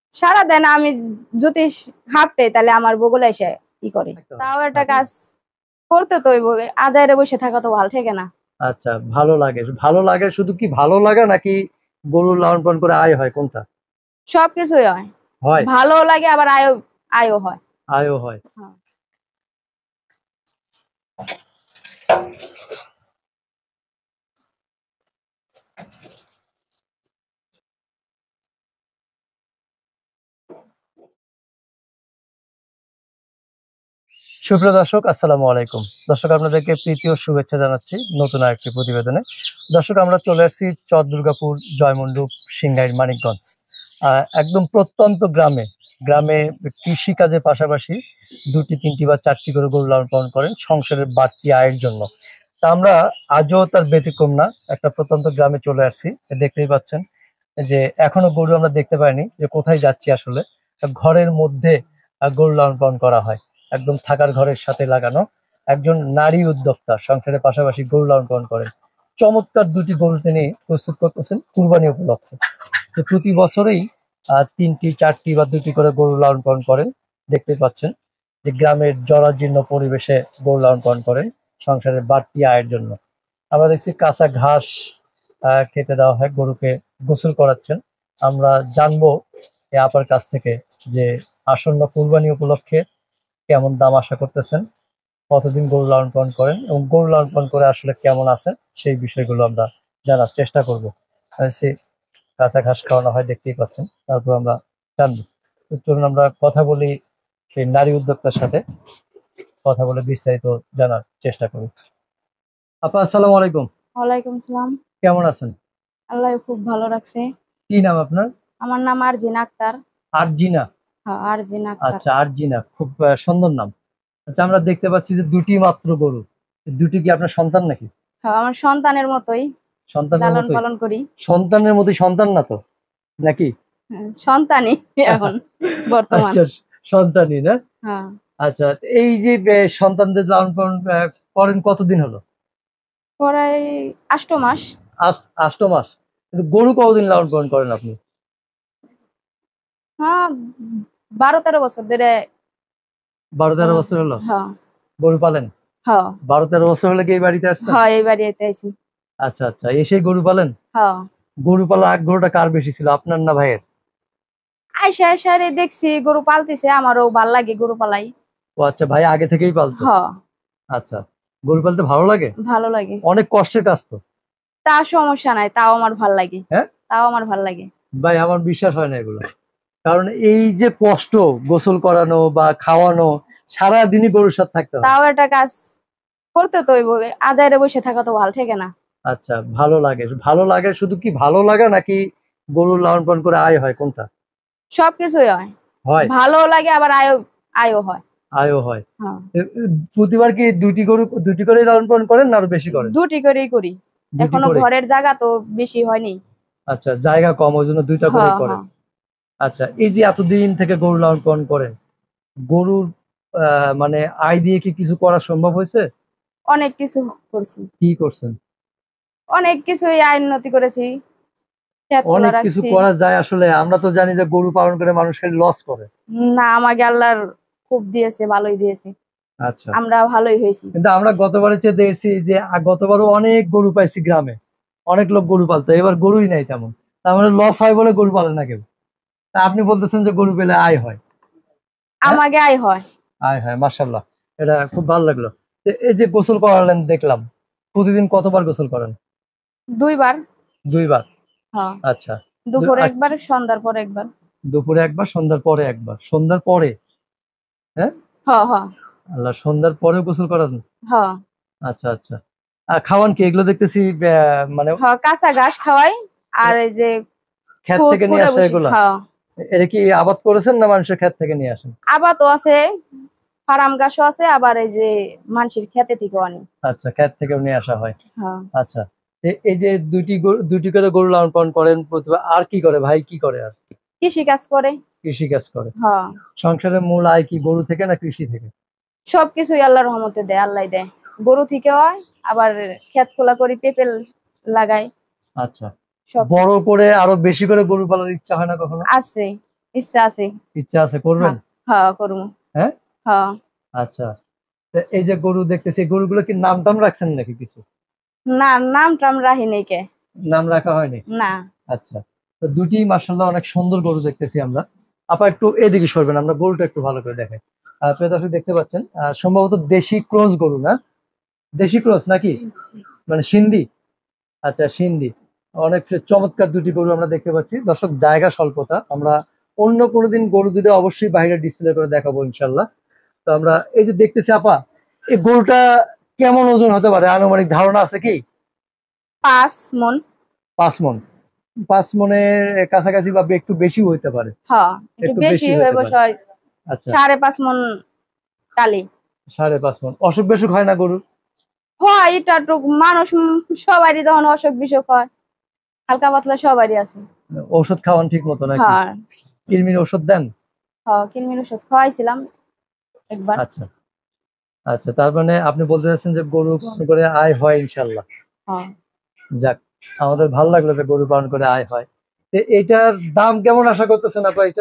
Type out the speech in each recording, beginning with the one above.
সারাদিন আমি যদি হাঁপটে তাহলে আমার বগুলা এসে কি করে, তাও একটা কাজ করতে তো আজাইরে বসে থাকা তো ভালো থাকে না। আচ্ছা, ভালো লাগে, ভালো লাগে শুধু কি ভালো লাগা নাকি গরু লালন পালন করে আয় হয় কোনটা? সবকিছুই হয়, হয়, ভালো লাগে আবার আয়ও আয়ও হয়। আয়ও হয়। হ্যাঁ। সুপ্রিয় দর্শক, আসসালামু আলাইকুম। দর্শক, আপনাদেরকে প্রীতি ও শুভেচ্ছা জানাচ্ছি নতুন আরেকটি প্রতিবেদনে। দর্শক, আমরা চলে আসছি চর দুর্গাপুর, জয়মন্ডপ, সিংগাইর, মানিকগঞ্জ। একদম প্রত্যন্ত গ্রামে গ্রামে কৃষি কাজের পাশাপাশি 2টি 3টি বা 4টি করে গরু লালন পালন করেন সংসারের বাড়তি আয়ের জন্য। তা আমরা আজও তার ব্যতিক্রম না, একটা প্রত্যন্ত গ্রামে চলে আসছি। দেখতেই পাচ্ছেন যে এখনো গরু আমরা দেখতে পাইনি যে কোথায় যাচ্ছি আসলে। ঘরের মধ্যে গরু লালন পালন করা হয়, একদম থাকার ঘরের সাথে লাগানো। একজন নারী উদ্যোক্তা সংসারের পাশাপাশি গরু লালন পালন করেন। চমৎকার 2টি গরু তিনি প্রস্তুত করতেছেন কুরবানি উপলক্ষে। তো প্রতি বছরেই 3টি 4টি বা 2টি করে গরু লালন পালন করেন। দেখতে পাচ্ছেন যে গ্রামের জরাজীর্ণ পরিবেশে গরু লালন পালন করেন সংসারের বাড়তি আয়ের জন্য। আমরা দেখছি কাঁচা ঘাস খেতে দেওয়া হয়, গরুকে গোসল করাচ্ছেন। আমরা জানবো এই আপার কাছ থেকে যে আসন্ন কুরবানি উপলক্ষে কেমন দাম আশা করতেছেন, কতদিন গরু লালন পালন করেন এবং গরু লালন পালন করে আসলে কেমন আছেন, সেই বিষয়গুলো আমরা জানার চেষ্টা করবো। সে কাঁচা ঘাস খাওয়ানো হয়, দেখতেই পাচ্ছেন। তারপর আমরা জানবো। তো চলুন আমরা কথা বলি সেই নারী উদ্যোক্তার সাথে, কথা বলে বিস্তারিত জানার চেষ্টা করি। আপা, আসসালামু আলাইকুম। ওয়ালাইকুম আসসালাম। কেমন আছেন? আল্লাহ খুব ভালো রাখছে। কি নাম আপনার? আমার নাম আরজিন আক্তার। আরজিনা? হ্যাঁ, আরজিন আক্তার। আচ্ছা, আরজিনা, খুব সুন্দর নাম। আচ্ছা, আমরা দেখতে পাচ্ছি যে 2টি মাত্র গরু। 2টি কি আপনার সন্তান নাকি? হ্যাঁ, আমার সন্তানের মতোই সন্তানের লালন মতোই? পালন করি। সন্তানের মতোই সন্তান না তো নাকি? হ্যাঁ, সন্তানই এখন বর্তমান। আচ্ছা, সন্তানই না? হ্যাঁ, আচ্ছা, এই যে সন্তানদের লালন পালন করেন কতদিন হলো? প্রায় 8 মাস। 8 মাস। কিন্তু গরু কতদিন লালন পালন করেন আপনি? হ্যাঁ, 12-13 বছর ধরে। 12-13 বছর হলো হ্যাঁ। গরু পালেন? হ্যাঁ। 12-13 বছর হলে কি এই বাড়িতে আসছেন? হ্যাঁ, এই বাড়িতে আইছি। আচ্ছা আচ্ছা, এসেই গরু পালেন? হ্যাঁ। গরু পালার আগ্রহটা কার বেশি ছিল, আপনার না ভাইয়ের? আইসা আইসা রে দেখছি গরু পালতেছে, আমারও ভাল লাগে গরু পালাই। ও আচ্ছা, ভাই আগে থেকেই পালতো? হ্যাঁ। আচ্ছা, গরু পালতে ভালো লাগে? ভালো লাগে। অনেক কষ্টের কাজ তো। তা সমস্যা নাই, তাও আমার ভাল লাগে। হ্যাঁ, তাও আমার ভাল লাগে। ভাই আমার বিশ্বাস হয় না এগুলো। কারণ এই যে কষ্ট, গোসল করানো বা খাওয়ানো, সারাদিনই গরুর সাথে থাকতে হয়। তাও একটা কাজ করতে তো আজাইরে বসে থাকা তো ভালো থাকে না। আচ্ছা, ভালো লাগে, ভালো লাগে শুধু কি ভালো লাগা নাকি গরু লালন পালন করে আয় হয় কোনটা? সবকিছুই হয়, হয়, ভালো লাগে আবার আয়ও হয়। আয়ও হয়। হ্যাঁ। প্রতিবার কি 2টি করে লালন পালন করেন না আরো বেশি করেন? 2টি করেই করি। 2টি এখনো করে? ঘরের জায়গা তো বেশি হয়নি। আচ্ছা, জায়গা কম, ওই জন্য 2টা করে হ্যাঁ, করেন। হ্যাঁ। আচ্ছা, এই যে এতদিন থেকে গরু লালন পালন করেন, গরুর মানে আয় দিয়ে কি কিছু করা সম্ভব হয়েছে? অনেক কিছু করছি। কি করছেন? অনেক কিছুই আয় উন্নতি করেছি, ক্ষেত খোলা অনেক কিছু রাখছি। করা যায় আসলে। আমরা তো জানি যে গরু পালন করে মানুষ খালি লস করে। না, আমাকে আল্লাহর খুব দিয়েছে, ভালোই দিয়েছে। আচ্ছা, আমরা ভালোই হয়েছি। কিন্তু আমরা গতবারে চেয়ে দেখেছি যে গতবারও অনেক গরু পাইছি গ্রামে, অনেক লোক গরু পালতো, এবার গরুই নাই তেমন। তার মানে লস হয় বলে গরু পালে না কেউ। তা আপনি বলতেছেন যে গরু পেলে আয় হয়? হ্যাঁ, আমাকে আয় হয়। আয় হয়, মাশাল্লাহ। এটা খুব ভালো লাগলো। এই যে গোসল করালেন দেখলাম, প্রতিদিন কতবার গোসল করেন? 2 বার। 2বার? হ্যাঁ, আচ্ছা, দুপুরে একবার, সন্ধ্যার পর একবার। দুপুরে একবার, সন্ধ্যার পরে একবার। সন্ধ্যার পরে? হ্যাঁ, হ্যাঁ, হ্যাঁ। আল্লাহ, সন্ধ্যার পরেও গোসল করান? হ্যাঁ। আচ্ছা আচ্ছা। আর খাওয়ান কি এগুলো দেখতেছি মানে হ্যাঁ, কাঁচা ঘাস খাওয়াই। আর এই যে ক্ষেত খুদ থেকে নিয়ে কুটে আসা বসি। এগুলা? হ্যাঁ। এটা কি আবাদ করেছেন না মানুষের ক্ষেত থেকে নিয়ে আসেন? আবাদও আছে, ফার্ম ঘাসও আছে, আবার এই যে মানুষের খেতে থেকেও আনি। আচ্ছা, ক্ষেত থেকেও নিয়ে আসা হয়। হ্যাঁ। আচ্ছা, এই যে 2টি করে গরু লালন পালন করেন প্রতিবার, আর কি করে ভাই, কি করে আর? কৃষি কাজ করে। কৃষি কাজ করে? হ্যাঁ। সংসারের মূল আয় কি গরু থেকে না কৃষি থেকে? সবকিছুই আল্লাহর রহমতে দেয়, আল্লাহ দেয়। গরু থেকে হয়, আবার ক্ষেত খোলা করি, পেঁপে লাগাই। আচ্ছা, সব বড় করে আরো বেশি করে গরু পালার ইচ্ছা হয় না কখনো? আছে। ইচ্ছা আছে। ইচ্ছা আছে, করবেন? হ্যাঁ করবো। হ্যাঁ, হ্যাঁ। আচ্ছা। তো এই যে গরু দেখতেছি, গরুগুলো কি নাম টাম রাখছেন নাকি কিছু? না, নাম টাম রাহি নেই কে। নাম রাখা হয়নি? না। আচ্ছা। তো দুটি মাশাআল্লাহ অনেক সুন্দর গরু দেখতেছি আমরা। আপা একটু এদিকে সরবেন, আমরা গরুটা একটু ভালো করে দেখাই। প্রিয় দর্শক দেখতে পাচ্ছেন, সম্ভবত দেশি ক্রস গরু না? দেশি ক্রস নাকি, মানে সিন্ধি? আচ্ছা, সিন্ধি। অনেক চমৎকার দুটি গরু আমরা দেখতে পাচ্ছি। দর্শক, জায়গা স্বল্পতা, আমরা অন্য কোনো দিন গরু দুটো অবশ্যই বাইরে ডিসপ্লে করে দেখাবো ইনশাল্লাহ। তো আমরা এই যে দেখতেছি আপা, এই গরুটা কেমন ওজন হতে পারে, আনুমানিক ধারণা আছে কি? 5 মন। 5 মন? 5 মনের কাছাকাছি বা একটু বেশি হইতে পারে। হ্যাঁ, একটু একটু বেশি বেশি হয়ে হতে পারে। বসে। আচ্ছা, 5.5 মন টালি। 5.5 মন। অসুখ বিসুখ হয় না গরুর? হয়, এটা তো মানুষ সবারই যখন অসুখ বিসুখ হয়, হালকা পাতলা সবারই আছে। ঔষধ খাওয়ান ঠিক মতো নাকি? হ্যাঁ। কৃমির ওষুধ দেন? হ্যাঁ, কিনমির ওষুধ খাওয়াইছিলাম একবার। আচ্ছা, আচ্ছা। তার মানে আপনি বলতে চাচ্ছেন যে গরু পালন করে আয় হয় ইনশাল্লাহ। হ্যাঁ। যাক, আমাদের ভালো লাগলো যে গরু পালন করে আয় হয়। তো এটার দাম কেমন আশা করতেছেন আপা এটা?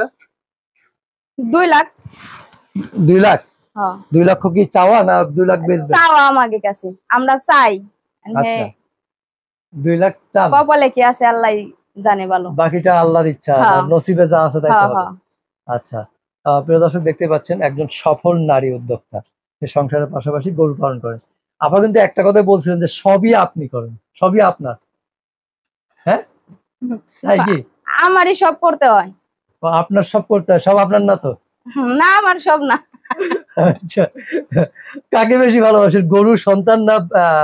2 লাখ। 2 লাখ? হ্যাঁ। 2 লক্ষ কি চাওয়া, না 2 লাখ বেচবেন? চাওয়া আমাদের কাছে, আমরা চাই। আচ্ছা, 2 লাখ চান? কপালে কি আছে আল্লাহ জানে ভালো। বাকিটা আল্লাহর ইচ্ছা, হ্যাঁ। নসিবে যা আছে তাই তো হ্যাঁ হবে। হ্যাঁ। আচ্ছা। প্রিয় দর্শক দেখতে পাচ্ছেন, একজন সফল নারী উদ্যোক্তা, সে সংসারের পাশাপাশি গরু পালন করেন। আপা কিন্তু একটা কথাই বলছিলেন যে সবই আপনি করেন, সবই আপনার। হ্যাঁ, তাই কি? আমারই সব করতে হয়। আপনার সব করতে হয়, সব আপনার না তো? না, আমার সব না। আচ্ছা, কাকে বেশি ভালোবাসেন, গরু, সন্তান, না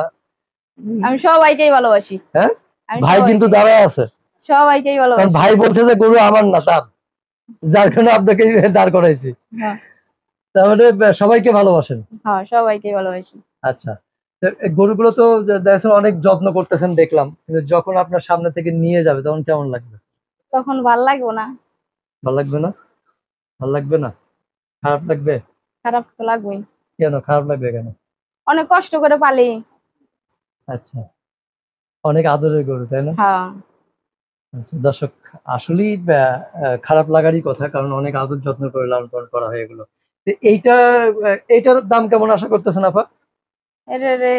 আমি সবাইকেই ভালোবাসি। হ্যাঁ, আমি ভাই কিন্তু দাঁড়ায় আছে, সবাইকেই কারণ ভালোবাসি। ভাই বলছে যে গরু আমার না তার, যার কারণে আপনাকে দাঁড় করাইছি। হ্যাঁ। তার মানে সবাইকে ভালোবাসেন? হ্যাঁ, সবাইকেই ভালোবাসি। আচ্ছা। তো এই গরুগুলো তো দেখছেন অনেক যত্ন করতেছেন দেখলাম, কিন্তু যখন আপনার সামনে থেকে নিয়ে যাবে তখন কেমন লাগবে? তখন ভাল লাগবে না? ভালো লাগবে না? ভালো লাগবে না? খারাপ লাগবে? খারাপ তো লাগবেই। কেন খারাপ লাগবে কেন? অনেক কষ্ট করে পালি। আচ্ছা, অনেক আদরের গরু তাই না? হ্যাঁ। আচ্ছা, দর্শক, আসলেই খারাপ লাগারই কথা, কারণ অনেক আদর যত্ন করে লালন পালন করা হয় এগুলো। তো এইটার দাম কেমন আশা করতেছেন আপা? এর রে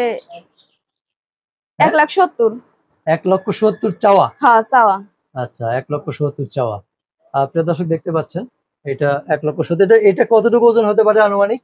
হ্যাঁ? 1,70,000। 1,70,000 চাওয়া? হ্যাঁ, চাওয়া। আচ্ছা, 1,70,000 চাওয়া। প্রিয় দর্শক দেখতে পাচ্ছেন, এটা 1,70,000। এটা কতটুকু ওজন হতে পারে আনুমানিক?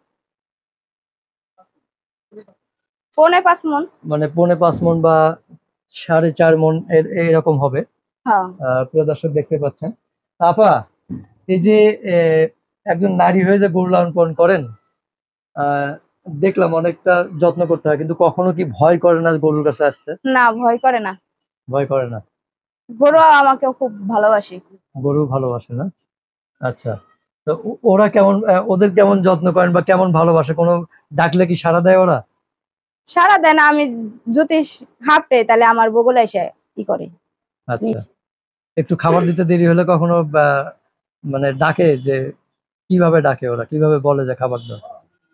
4.5 মন। মানে 4.5 মন বা 4.5 মন এরকম হবে। হ্যাঁ। প্রিয় দর্শক দেখতে পাচ্ছেন। আপা, এই যে একজন নারী হয়ে যে গরু লালন পালন করেন, আহ, দেখলাম অনেকটা যত্ন করতে হয়, কিন্তু কখনো কি ভয় করে না গরুর কাছে আসতে? না, ভয় করে না। ভয় করে না? গরু আমাকেও খুব ভালোবাসি। গরু ভালোবাসে না? আচ্ছা। তো ওরা কেমন, ওদের কেমন যত্ন করেন বা কেমন ভালোবাসে, কোনো ডাকলে কি সাড়া দেয় ওরা? সারা দেয় না, আমি যদি হাঁপড়ে তাহলে আমার বগলে এসে ই করে। আচ্ছা। একটু খাবার দিতে দেরি হলে কখনো মানে ডাকে যে, কিভাবে ডাকে ওরা, কিভাবে বলে যে খাবার দাও?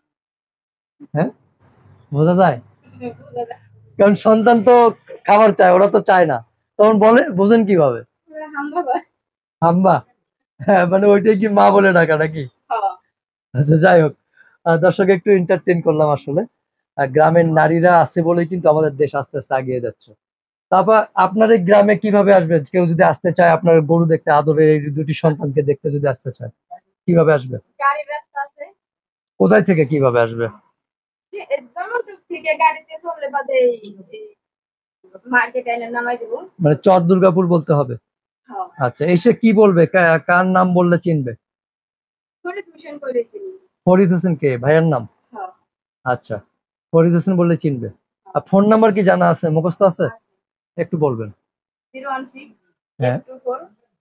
হ্যাঁ, বোঝা যায়? কারণ সন্তান তো খাবার চায়, ওরা তো চায় না, তখন বলে বোঝেন কিভাবে? হাম্বা? হ্যাঁ, মানে ওইটাই কি মা বলে ডাকা নাকি? আচ্ছা, যাই হোক। দর্শক, একটু এন্টারটেইন করলাম আসলে। গ্রামের নারীরা আছে বলেই কিন্তু আমাদের দেশ আস্তে আস্তে এগিয়ে যাচ্ছে। তারপর আপনার এই গ্রামে কিভাবে আসবে, কেউ যদি আসতে চায় আপনার গরু দেখতে, আদরের এই দুটি সন্তানকে দেখতে যদি আসতে চায়, কিভাবে আসবে? গাড়ির রাস্তা আছে। কোথায় থেকে কিভাবে আসবে? জনটুক থেকে গাড়িতে চললে বাদে মার্কেটে এনে নামাই দেবো। মানে চর দুর্গাপুর বলতে হবে? হ্যাঁ। আচ্ছা, এসে কি বলবে, কার নাম বললে চিনবে? ফরিদ হোসেন করেছি। ফরিদ হোসেন কে, ভাইয়ের নাম? হ্যাঁ। আচ্ছা, ফরিদ হোসেন বললে চিনবে। আর ফোন নাম্বার কি জানা আছে, মুখস্থ আছে? একটু বলবেন। 016 হ্যাঁ, 824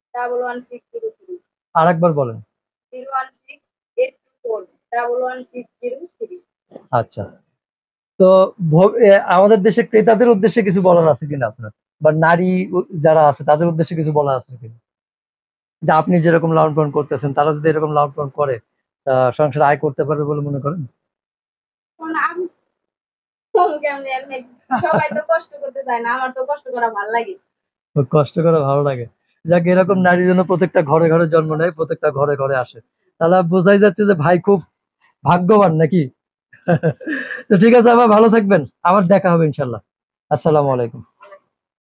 11603। আরেকবার বলেন। 016 824 11603। আচ্ছা। তো আমাদের দেশে ক্রেতাদের উদ্দেশ্যে কিছু বলার আছে কিনা আপনার, বা নারী যারা আছে তাদের উদ্দেশ্যে কিছু বলার আছে কিনা, যে আপনি যেরকম লালন পালন করতেছেন তারা যদি এরকম লালন পালন করে সংসারে আয় করতে পারবে বলে মনে করেন? আমি কেমনে এমনি, সবাই তো কষ্ট করতে চায় না, আমার তো কষ্ট করা ভালো লাগে। খুব কষ্ট করে ভালো লাগে। যাক, এরকম নারীর জন্য প্রত্যেকটা ঘরে ঘরে জন্ম নেয়, প্রত্যেকটা ঘরে ঘরে আসে, তাহলে বোঝাই যাচ্ছে যে ভাই খুব ভাগ্যবান নাকি। তো ঠিক আছে, আবার ভালো থাকবেন, আবার দেখা হবে ইনশাল্লাহ। আসসালামু আলাইকুম।